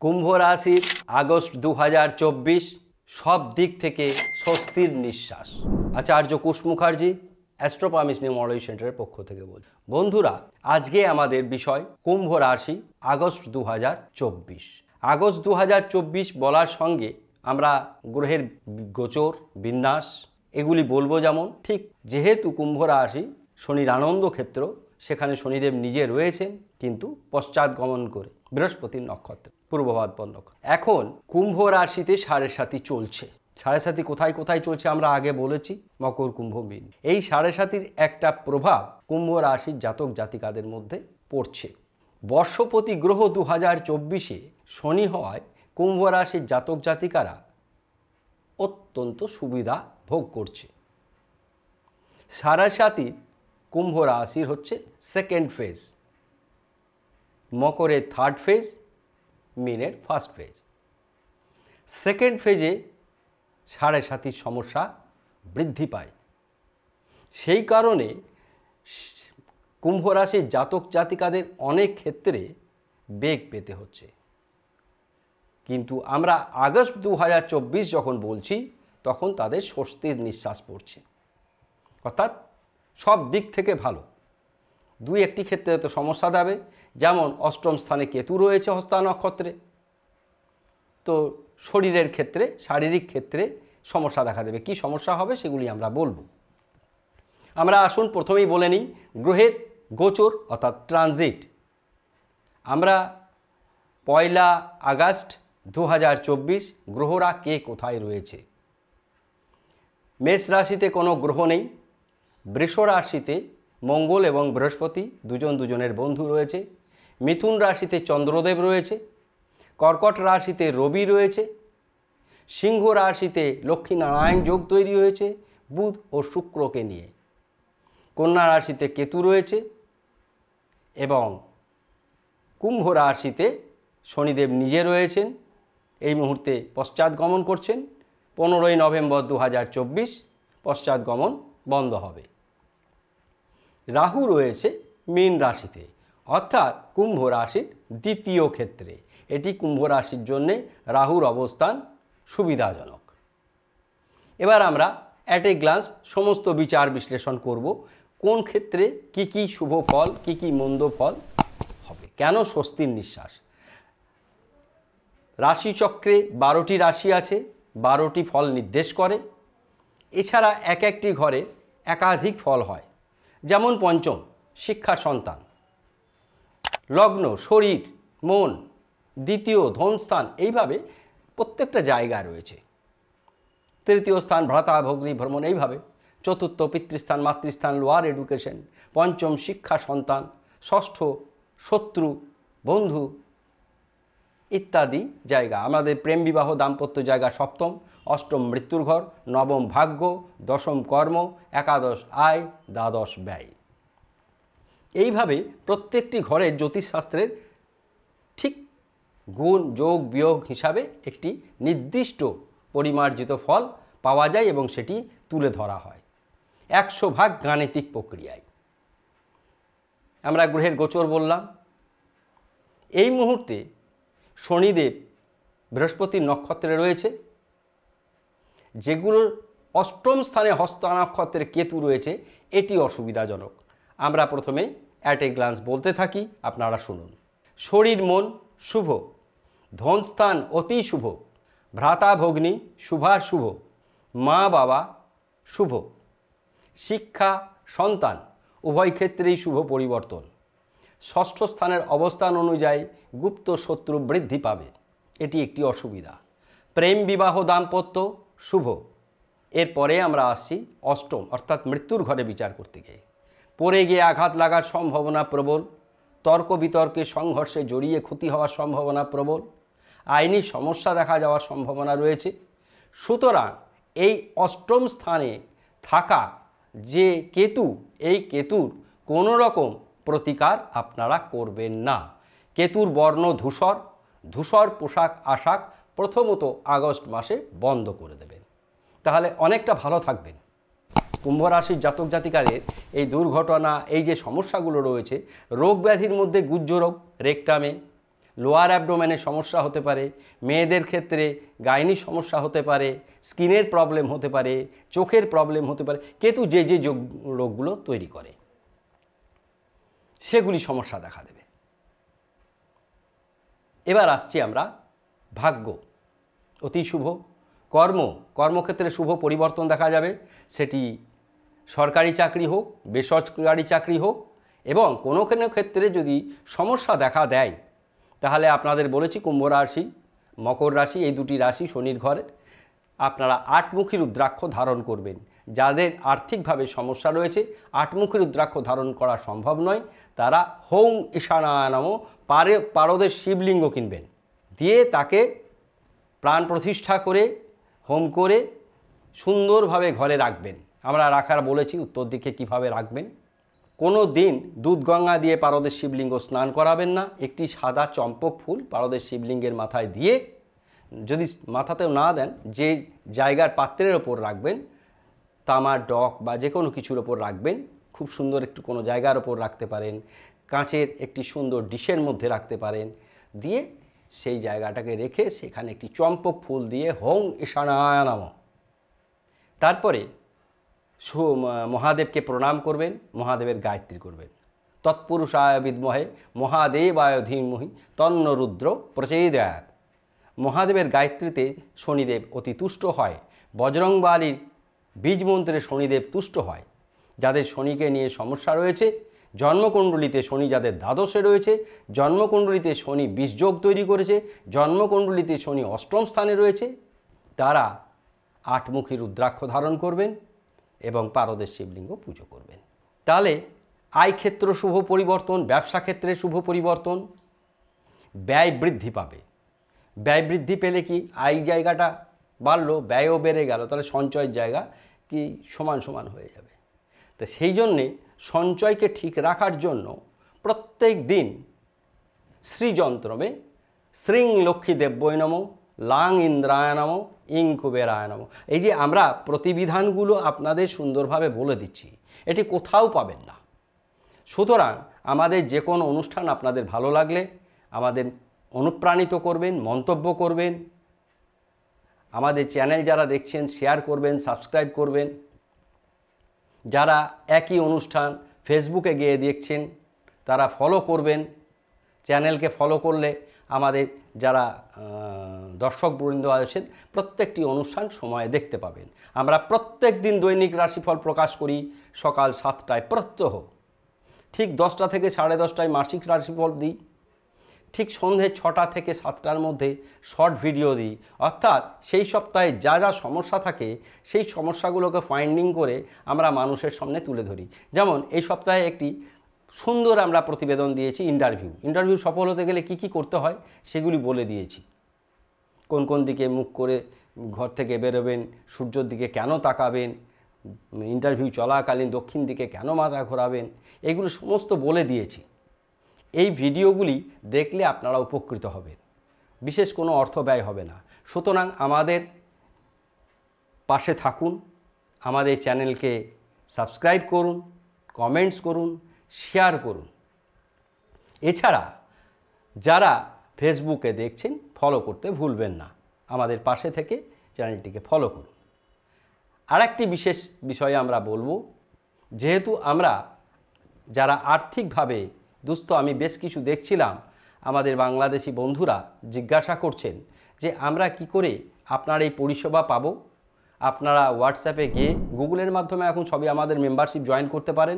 কুম্ভ রাশির আগস্ট 2024 সব দিক থেকে স্বস্তির নিঃশ্বাস। আচার্য কুশ মুখার্জি, অ্যাস্ট্রোপামিস নিউমোলজি সেন্টারের পক্ষ থেকে বলছি। বন্ধুরা, আজকে আমাদের বিষয় কুম্ভ রাশি আগস্ট 2024। আগস্ট 2024 বলার সঙ্গে আমরা গ্রহের গোচর, বিন্যাস এগুলি বলবো। যেমন ঠিক যেহেতু কুম্ভ রাশি শনির আনন্দ ক্ষেত্র, সেখানে শনিদেব নিজে রয়েছেন কিন্তু পশ্চাৎ গমন করে বৃহস্পতির নক্ষত্রে, পূর্বভাদ্র নক্ষত্র। এখন কুম্ভ রাশিতে 7.5 চলছে। 7.5 কোথায় কোথায় চলছে আমরা আগে বলেছি, মকর, কুম্ভ, মীন। এই 7.5 একটা প্রভাব কুম্ভ রাশির জাতক জাতিকাদের মধ্যে পড়ছে। বর্ষপতি গ্রহ 2024-এ শনি হওয়ায় কুম্ভ রাশির জাতক জাতিকারা অত্যন্ত সুবিধা ভোগ করছে। 7.5 কুম্ভ রাশির হচ্ছে সেকেন্ড ফেজ, মকরের থার্ড ফেজ, মীনের ফার্স্ট ফেজ। সেকেন্ড ফেজে 7.5 সমস্যা বৃদ্ধি পায়। সেই কারণে কুম্ভ রাশির জাতক জাতিকাদের অনেক ক্ষেত্রে বেগ পেতে হচ্ছে। কিন্তু আমরা আগস্ট 2024 যখন বলছি, তখন তাদের স্বস্তির নিঃশ্বাস পড়ছে, অর্থাৎ সব দিক থেকে ভালো। দুই একটি ক্ষেত্রে তো সমস্যা দেবে, যেমন অষ্টম স্থানে কেতু রয়েছে হস্তা নক্ষত্রে, তো শরীরের ক্ষেত্রে, শারীরিক ক্ষেত্রে সমস্যা দেখা দেবে। কি সমস্যা হবে সেগুলি আমরা বলবো। আমরা আসুন প্রথমেই বলে নিই গ্রহের গোচর অর্থাৎ ট্রানজিট। আমরা 1 আগস্ট 2024 গ্রহরা কে কোথায় রয়েছে। মেষ রাশিতে কোনো গ্রহ নেই। বৃষ রাশিতে মঙ্গল এবং বৃহস্পতি দুজনের বন্ধু রয়েছে। মিথুন রাশিতে চন্দ্রদেব রয়েছে। কর্কট রাশিতে রবি রয়েছে। সিংহ রাশিতে লক্ষ্মীনারায়ণ যোগ তৈরি হয়েছে বুধ ও শুক্রকে নিয়ে। কন্যা রাশিতে কেতু রয়েছে এবং কুম্ভ রাশিতে শনিদেব নিজে রয়েছেন। এই মুহূর্তে পশ্চাৎ গমন করছেন। 15 নভেম্বর 2024 পশ্চাৎ গমন বন্ধ হবে। রাহু রয়েছে মীন রাশিতে, অর্থাৎ কুম্ভ রাশির দ্বিতীয় ক্ষেত্রে। এটি কুম্ভ রাশির জন্যে রাহুর অবস্থান সুবিধাজনক। এবার আমরা অ্যাট এ গ্লান্স সমস্ত বিচার বিশ্লেষণ করব, কোন ক্ষেত্রে কি কি শুভ ফল, কি কি মন্দ ফল হবে, কেন স্বস্তির নিঃশ্বাস। রাশিচক্রে 12টি রাশি আছে, 12টি ফল নির্দেশ করে। এছাড়া এক একটি ঘরে একাধিক ফল হয়, যেমন পঞ্চম শিক্ষা সন্তান, লগ্ন শরীর মন, দ্বিতীয় ধনস্থান, এইভাবে প্রত্যেকটা জায়গা রয়েছে। তৃতীয় স্থান ভ্রাতা ভগ্নী ভ্রমণ, এইভাবে। চতুর্থ পিতৃস্থান মাতৃস্থান লোয়ার এডুকেশন, পঞ্চম শিক্ষা সন্তান, ষষ্ঠ শত্রু বন্ধু ইত্যাদি জায়গা। আমাদের প্রেম বিবাহ দাম্পত্য জায়গা সপ্তম, অষ্টম মৃত্যুর ঘর, নবম ভাগ্য, দশম কর্ম, একাদশ আয়, দ্বাদশ ব্যয়। এইভাবে প্রত্যেকটি ঘরের জ্যোতিষশাস্ত্রের ঠিক গুণ যোগ বিয়োগ হিসাবে একটি নির্দিষ্ট পরিমার্জিত ফল পাওয়া যায় এবং সেটি তুলে ধরা হয় 100 ভাগ গাণিতিক প্রক্রিয়ায়। আমরা গ্রহের গোচর বললাম। এই মুহূর্তে শনিদেব বৃহস্পতির নক্ষত্রে রয়েছে, যেগুলোর অষ্টম স্থানে হস্তা নক্ষত্রে কেতু রয়েছে, এটি অসুবিধাজনক। আমরা প্রথমে অ্যাট এ গ্লান্স বলতে থাকি, আপনারা শুনুন। শরীর মন শুভ, ধনস্থান অতি শুভ, ভ্রাতা ভগ্নী শুভাশুভ, মা বাবা শুভ, শিক্ষা সন্তান উভয় ক্ষেত্রেই শুভ পরিবর্তন। ষষ্ঠ স্থানের অবস্থান অনুযায়ী গুপ্ত শত্রু বৃদ্ধি পাবে, এটি একটি অসুবিধা। প্রেম বিবাহ দাম্পত্য শুভ। এরপরে আমরা আসছি অষ্টম অর্থাৎ মৃত্যুর ঘরে বিচার করতে গিয়ে। পড়ে গিয়ে আঘাত লাগার সম্ভাবনা প্রবল, তর্ক বিতর্কে সংঘর্ষে জড়িয়ে ক্ষতি হওয়ার সম্ভাবনা প্রবল, আইনি সমস্যা দেখা যাওয়ার সম্ভাবনা রয়েছে। সুতরাং এই অষ্টম স্থানে থাকা যে কেতু, এই কেতুর কোনো রকম প্রতিকার আপনারা করবেন না। কেতুর বর্ণ ধূসর, ধূসর পোশাক আশাক প্রথমত আগস্ট মাসে বন্ধ করে দেবেন, তাহলে অনেকটা ভালো থাকবেন। কুম্ভ রাশির জাতক জাতিকাদের এই দুর্ঘটনা, এই যে সমস্যাগুলো রয়েছে, রোগ ব্যাধির মধ্যে গুহ্য রোগ রেকটামে, লোয়ার অ্যাবডোমেনের সমস্যা হতে পারে, মেয়েদের ক্ষেত্রে গাইনির সমস্যা হতে পারে, স্কিনের প্রবলেম হতে পারে, চোখের প্রবলেম হতে পারে। কেতু যে যে রোগগুলো তৈরি করে সেগুলি সমস্যা দেখা দেবে। এবার আসছি আমরা ভাগ্য, অতি শুভ। কর্মক্ষেত্রে শুভ পরিবর্তন দেখা যাবে, সেটি সরকারি চাকরি হোক, বেসরকারি চাকরি হোক, এবং কোনো কোনো ক্ষেত্রে যদি সমস্যা দেখা দেয় তাহলে আপনাদের বলেছি কুম্ভ রাশি, মকর রাশি, এই দুটি রাশি শনির ঘরের, আপনারা আটমুখী রুদ্রাক্ষ ধারণ করবেন। যাদের আর্থিকভাবে সমস্যা রয়েছে, আটমুখী রুদ্রাক্ষ ধারণ করা সম্ভব নয়, তারা হৌং ঈশানায় নমঃ পারদের শিবলিঙ্গ কিনবেন, দিয়ে তাকে প্রাণ প্রতিষ্ঠা করে হোম করে সুন্দরভাবে ঘরে রাখবেন। আমরা রাখার বলেছি উত্তর দিকে কিভাবে রাখবেন। কোনো দিন দুধ গঙ্গা দিয়ে পারদের শিবলিঙ্গ স্নান করাবেন না। একটি সাদা চম্পক ফুল পারদের শিবলিঙ্গের মাথায় দিয়ে, যদি মাথাতেও না দেন, যে জায়গার পাত্রের ওপর রাখবেন, তামার ডক বা যে কোনো কিছুর ওপর রাখবেন, খুব সুন্দর একটু কোনো জায়গার ওপর রাখতে পারেন, কাঁচের একটি সুন্দর ডিশের মধ্যে রাখতে পারেন, দিয়ে সেই জায়গাটাকে রেখে সেখানে একটি চম্পক ফুল দিয়ে হৌং ঈশানায় নমঃ, তারপরে মহাদেবকে প্রণাম করবেন, মহাদেবের গায়ত্রী করবেন। তৎপুরুষায় বিদ্মহে মহাদেবায় ধীমহি তন্ন রুদ্র প্রচোদয়াৎ। মহাদেবের গায়ত্রীতে শনিদেব অতি তুষ্ট হয়, বজরংবলীর বীজ মন্ত্রে শনিদেব তুষ্ট হয়। যাদের শনিকে নিয়ে সমস্যা রয়েছে, জন্মকুণ্ডলিতে শনি যাদের দ্বাদশে রয়েছে, জন্মকুণ্ডলিতে শনি বিষযোগ তৈরি করেছে, জন্মকুণ্ডলিতে শনি অষ্টম স্থানে রয়েছে, তারা আটমুখী রুদ্রাক্ষ ধারণ করবেন এবং পারদের শিবলিঙ্গ পুজো করবেন। তাহলে আয় ক্ষেত্র শুভ পরিবর্তন, ব্যবসা ক্ষেত্রে শুভ পরিবর্তন, ব্যয় বৃদ্ধি পাবে। ব্যয় বৃদ্ধি পেলে কি আয় জায়গাটা বাড়লো, ব্যয়ও বেড়ে গেল, তাহলে সঞ্চয়ের জায়গা কি সমান সমান হয়ে যাবে। তো সেই জন্যে সঞ্চয়কে ঠিক রাখার জন্য প্রত্যেক দিন শ্রীযন্ত্রমে শ্রীং লক্ষ্মী দেব্যই নমঃ, লাং ইন্দ্রায় নমঃ, ইং কুবেরায় নমঃ, এই যে আমরা প্রতিবিধানগুলো আপনাদের সুন্দরভাবে বলে দিচ্ছি, এটি কোথাও পাবেন না। সুতরাং আমাদের যে কোনো অনুষ্ঠান আপনাদের ভালো লাগলে আমাদের অনুপ্রাণিত করবেন, মন্তব্য করবেন, আমাদের চ্যানেল যারা দেখছেন শেয়ার করবেন, সাবস্ক্রাইব করবেন। যারা একই অনুষ্ঠান ফেসবুকে গিয়ে দেখছেন তারা ফলো করবেন। চ্যানেলকে ফলো করলে আমাদের যারা দর্শকবৃন্দ আছেন প্রত্যেকটি অনুষ্ঠান সময়ে দেখতে পাবেন। আমরা প্রত্যেক দিন দৈনিক রাশিফল প্রকাশ করি সকাল 7টায় প্রত্যহ, ঠিক 10টা থেকে 10:30টায় মাসিক রাশিফল দিই, ঠিক সন্ধে 6টা থেকে 7টার মধ্যে শর্ট ভিডিও দিই। অর্থাৎ সেই সপ্তাহে যা যা সমস্যা থাকে সেই সমস্যাগুলোকে ফাইন্ডিং করে আমরা মানুষের সামনে তুলে ধরি। যেমন এই সপ্তাহে একটি সুন্দর আমরা প্রতিবেদন দিয়েছি ইন্টারভিউ সফল হতে গেলে কি কি করতে হয় সেগুলি বলে দিয়েছি। কোন কোন দিকে মুখ করে ঘর থেকে বেরোবেন, সূর্যের দিকে কেন তাকাবেন, ইন্টারভিউ চলাকালীন দক্ষিণ দিকে কেন মাথা ঘোরাবেন, এগুলো সমস্ত বলে দিয়েছি। এই ভিডিওগুলি দেখলে আপনারা উপকৃত হবেন, বিশেষ কোনো অর্থ ব্যয় হবে না। সুতরাং আমাদের পাশে থাকুন, আমাদের চ্যানেলকে সাবস্ক্রাইব করুন, কমেন্টস করুন, শেয়ার করুন। এছাড়া যারা ফেসবুকে দেখছেন ফলো করতে ভুলবেন না, আমাদের পাশে থেকে চ্যানেলটিকে ফলো করুন। আরেকটি বিশেষ বিষয়ে আমরা বলবো, যেহেতু আমরা যারা আর্থিকভাবে দুস্থ, আমি বেশ কিছু দেখছিলাম আমাদের বাংলাদেশি বন্ধুরা জিজ্ঞাসা করছেন যে আমরা কি করে আপনার এই পরিষেবা পাবো। আপনারা হোয়াটসঅ্যাপে গিয়ে গুগলের মাধ্যমে এখন সবই আমাদের মেম্বারশিপ জয়েন করতে পারেন।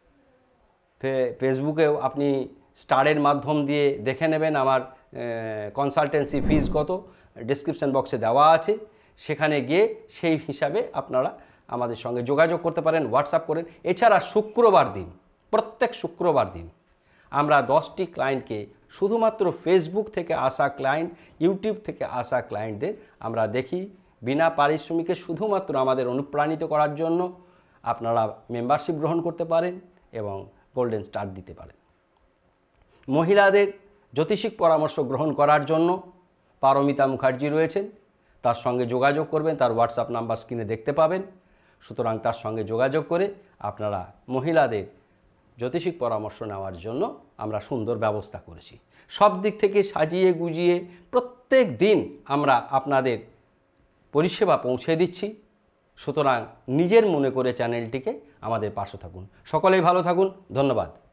ফেসবুকেও আপনি স্টারের মাধ্যম দিয়ে দেখে নেবেন আমার কনসালটেন্সি ফিজ কত, ডেসক্রিপশন বক্সে দেওয়া আছে, সেখানে গিয়ে সেই হিসাবে আপনারা আমাদের সঙ্গে যোগাযোগ করতে পারেন, হোয়াটসঅ্যাপ করেন। এছাড়া শুক্রবার দিন, প্রত্যেক শুক্রবার দিন আমরা 10টি ক্লায়েন্টকে, শুধুমাত্র ফেসবুক থেকে আসা ক্লায়েন্ট, ইউটিউব থেকে আসা ক্লায়েন্টদের আমরা দেখি বিনা পারিশ্রমিকে, শুধুমাত্র আমাদের অনুপ্রাণিত করার জন্য আপনারা মেম্বারশিপ গ্রহণ করতে পারেন এবং গোল্ডেন স্টার দিতে পারেন। মহিলাদের জ্যোতিষিক পরামর্শ গ্রহণ করার জন্য পারমিতা মুখার্জি রয়েছেন, তার সঙ্গে যোগাযোগ করবেন, তার হোয়াটসঅ্যাপ নাম্বার স্ক্রিনে দেখতে পাবেন। সুতরাং তার সঙ্গে যোগাযোগ করে আপনারা মহিলাদের জ্যোতিষিক পরামর্শ নেওয়ার জন্য আমরা সুন্দর ব্যবস্থা করেছি। সব দিক থেকে সাজিয়ে গুজিয়ে প্রত্যেক দিন আমরা আপনাদের পরিষেবা পৌঁছে দিচ্ছি। সুতরাং নিজের মনে করে চ্যানেলটিকে আমাদের পাশে থাকুন। সকলেই ভালো থাকুন। ধন্যবাদ।